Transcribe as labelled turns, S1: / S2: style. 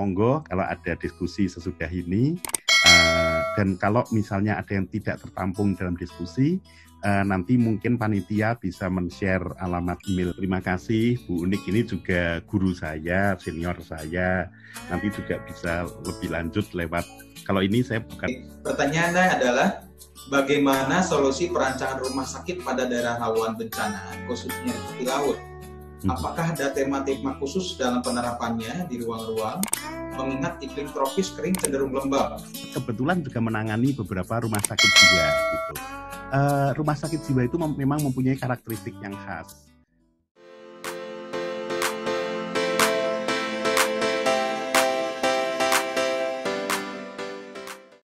S1: monggo kalau ada diskusi sesudah ini. Dan kalau misalnya ada yang tidak tertampung dalam diskusi, nanti mungkin panitia bisa men-share alamat email. Terima kasih, Bu Unik ini juga guru saya, senior saya. Nanti juga bisa lebih lanjut lewat, kalau ini saya bukan.
S2: Pertanyaannya adalah, bagaimana solusi perancangan rumah sakit pada daerah rawan bencana, khususnya di laut? Apakah ada tema-tema khusus dalam penerapannya di ruang-ruang, mengingat iklim tropis kering cenderung lembab?
S1: Kebetulan juga menangani beberapa rumah sakit jiwa gitu. Rumah sakit jiwa itu memang mempunyai karakteristik yang khas.